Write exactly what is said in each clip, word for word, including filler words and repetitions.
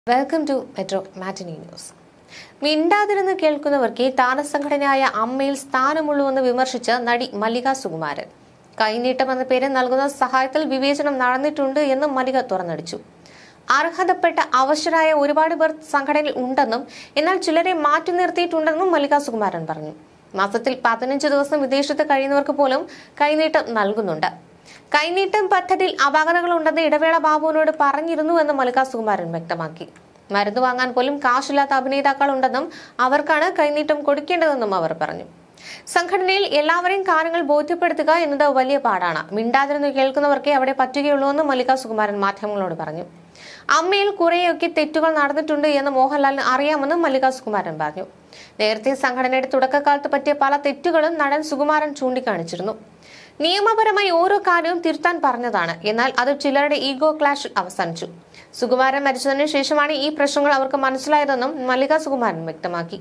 Welcome to Metro Matinee News. മിണ്ടാതിരുന്ന് കേൾക്കുന്നവർക്ക് താരസംഘടനയായ അമ്മയിൽ സ്ഥാനമുള്ളൂവെന്ന് വിമർശിച്ച് നടി മല്ലിക സുകുമാരൻ. കൈനീട്ടം എന്ന പേര് നൽകുന്ന സഹായത്തിൽ വിവേചനം നടന്നിട്ടുണ്ട് എന്ന് മല്ലിക തുറന്നടിച്ചു. അർഹതപ്പെട്ട അവശരായ ഒരുപാട് പേർ സംഘടനയിൽ ഉണ്ടെന്നും എന്നാൽ ചിലരെ മാറ്റി നിർത്തിയിട്ടുണ്ടെന്നും മല്ലിക സുകുമാരൻ പറഞ്ഞു. മാസത്തിൽ പതിനഞ്ച് ദിവസം വിദേശത്ത് കഴിയുന്നവർക്ക് പോലും കൈനീട്ടം നൽകുന്നുണ്ട്. കൈനീട്ടം പദ്ധതിയിൽ അപാകതകളുണ്ടെന്ന് ഇടവേള ബാബുവിനോട് പറഞ്ഞിരുന്നുവെന്ന് മല്ലിക സുകുമാരൻ വ്യക്തമാക്കി. മരുന്ന് വാങ്ങാൻ പോലും കാശില്ലാത്ത അഭിനേതാക്കളുണ്ടെന്നും അവർക്കാണ് കൈനീട്ടം കൊടുക്കേണ്ടതെന്നും അവർ പറഞ്ഞു. സംഘടനയിൽ എല്ലാവരെയും കാര്യങ്ങൾ ബോധ്യപ്പെടുത്തുക എന്നത് വലിയ പാടാണ്. മിണ്ടാതിരുന്ന് കേൾക്കുന്നവർക്കേ അവിടെ പറ്റുകയുള്ളൂ എന്ന് മല്ലിക സുകുമാരൻ മാധ്യമങ്ങളോട് പറഞ്ഞു. അമ്മയിൽ കുറെയൊക്കെ തെറ്റുകൾ നടന്നിട്ടുണ്ട് എന്ന് മോഹൻലാലിന് അറിയാമെന്നും മല്ലിക സുകുമാരൻ പറഞ്ഞു. നേരത്തെ സംഘടനയുടെ തുടക്കകാലത്ത് പറ്റിയ പല തെറ്റുകളും നടൻ സുകുമാരൻ ചൂണ്ടിക്കാണിച്ചിരുന്നു. നിയമപരമായി ഓരോ കാര്യവും തിരുത്താൻ പറഞ്ഞതാണ്. എന്നാൽ അത് ചിലരുടെ ഈഗോ ക്ലാഷിൽ അവസാനിച്ചു. സുകുമാരൻ മരിച്ചതിനു ശേഷമാണ് ഈ പ്രശ്നങ്ങൾ അവർക്ക് മനസ്സിലായതെന്നും മല്ലിക സുകുമാരൻ വ്യക്തമാക്കി.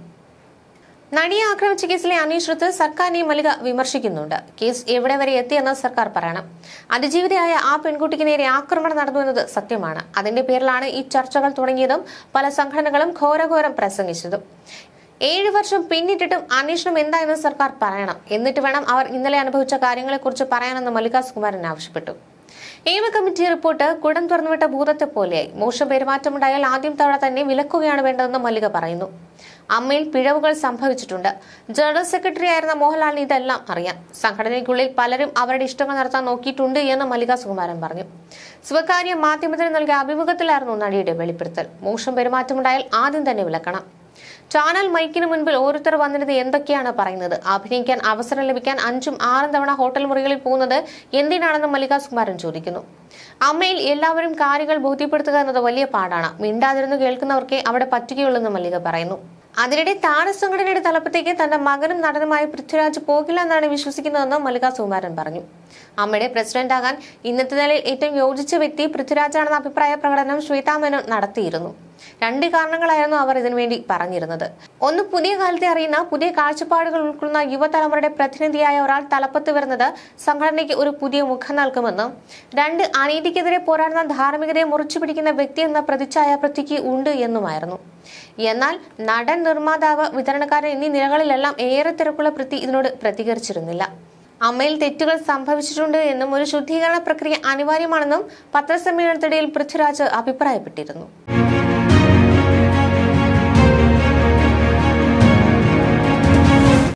നടിയെ ആക്രമിച്ച കേസിലെ അന്വേഷണത്തിൽ സർക്കാരിനെ മല്ലിക വിമർശിക്കുന്നുണ്ട്. കേസ് എവിടെ വരെ എത്തിയെന്ന് സർക്കാർ പറയണം. അതിജീവിതയായ ആ പെൺകുട്ടിക്ക് നേരെ ആക്രമണം നടന്നു എന്നത് സത്യമാണ്. അതിന്റെ പേരിലാണ് ഈ ചർച്ചകൾ തുടങ്ങിയതും പല സംഘടനകളും ഘോരഘോരം പ്രസംഗിച്ചതും. ഏഴ് വർഷം പിന്നിട്ടിട്ടും അന്വേഷണം എന്തായെന്ന് സർക്കാർ പറയണം. എന്നിട്ട് വേണം അവർ ഇന്നലെ അനുഭവിച്ച കാര്യങ്ങളെക്കുറിച്ച് പറയാനെന്ന് മല്ലിക സുകുമാരൻ ആവശ്യപ്പെട്ടു. നിയമ കമ്മിറ്റി റിപ്പോർട്ട് കുടം തുറന്നുവിട്ട ഭൂതത്തെ പോലെയായി. മോശം പെരുമാറ്റമുണ്ടായാൽ ആദ്യം തവണ തന്നെ വിലക്കുകയാണ് വേണ്ടതെന്ന് മല്ലിക പറയുന്നു. അമ്മയിൽ പിഴവുകൾ സംഭവിച്ചിട്ടുണ്ട്. ജനറൽ സെക്രട്ടറി ആയിരുന്ന മോഹൻലാലിന് ഇതെല്ലാം അറിയാം. സംഘടനയ്ക്കുള്ളിൽ പലരും അവരുടെ ഇഷ്ടങ്ങൾ നടത്താൻ നോക്കിയിട്ടുണ്ട് എന്ന് മല്ലിക സുകുമാരൻ പറഞ്ഞു. സ്വകാര്യ മാധ്യമത്തിന് നൽകിയ അഭിമുഖത്തിലായിരുന്നു നടിയുടെ വെളിപ്പെടുത്തൽ. മോശം പെരുമാറ്റമുണ്ടായാൽ ആദ്യം തന്നെ വിലക്കണം. ചാനൽ മൈക്കിന് മുൻപിൽ ഓരോരുത്തർ വന്നിരുന്ന് എന്തൊക്കെയാണ് പറയുന്നത്? അഭിനയിക്കാൻ അവസരം ലഭിക്കാൻ അഞ്ചും ആറും തവണ ഹോട്ടൽ മുറികളിൽ പോകുന്നത് എന്തിനാണെന്ന് മല്ലിക സുകുമാരൻ ചോദിക്കുന്നു. അമ്മയിൽ എല്ലാവരും കാര്യങ്ങൾ ബോധ്യപ്പെടുത്തുക എന്നത് വലിയ പാടാണ്. മിണ്ടാതിരുന്ന് കേൾക്കുന്നവർക്കേ അവിടെ പറ്റുകയുള്ളൂന്ന് മല്ലിക പറയുന്നു. അതിനിടെ താരസംഘടനയുടെ തലപ്പത്തേക്ക് തന്റെ മകനും നടനുമായ പൃഥ്വിരാജ് പോകില്ല എന്നാണ് വിശ്വസിക്കുന്നതെന്ന് മല്ലിക സുകുമാരൻ പറഞ്ഞു. അമ്മയുടെ പ്രസിഡന്റാകാൻ ഇന്നത്തെ നിലയിൽ ഏറ്റവും യോജിച്ച വ്യക്തി പൃഥ്വിരാജാണെന്ന അഭിപ്രായ പ്രകടനം ശ്വേതാ മേനോൻ നടത്തിയിരുന്നു. രണ്ട് കാരണങ്ങളായിരുന്നു അവർ ഇതിനുവേണ്ടി പറഞ്ഞിരുന്നത്. ഒന്ന്, പുതിയ കാലത്തെ അറിയുന്ന പുതിയ കാഴ്ചപ്പാടുകൾ ഉൾക്കൊള്ളുന്ന യുവതലമുറയുടെ പ്രതിനിധിയായ ഒരാൾ തലപ്പത്ത് വരുന്നത് സംഘടനയ്ക്ക് ഒരു പുതിയ മുഖം നൽകുമെന്നും. രണ്ട്, അനീതിക്കെതിരെ പോരാടുന്ന ധാർമ്മികതയെ മുറിച്ചു പിടിക്കുന്ന വ്യക്തി എന്ന പ്രതിച്ഛായ പൃഥ്വിക്ക് ഉണ്ട് എന്നുമായിരുന്നു. എന്നാൽ നടൻ, നിർമ്മാതാവ്, വിതരണക്കാരൻ എന്നീ നിലകളിലെല്ലാം ഏറെ തിരക്കുള്ള പൃഥ്വി ഇതിനോട് പ്രതികരിച്ചിരുന്നില്ല. അമ്മയിൽ തെറ്റുകൾ സംഭവിച്ചിട്ടുണ്ട് എന്നും ഒരു ശുദ്ധീകരണ പ്രക്രിയ അനിവാര്യമാണെന്നും പത്രസമ്മേളനത്തിനിടയിൽ പൃഥ്വിരാജ് അഭിപ്രായപ്പെട്ടിരുന്നു.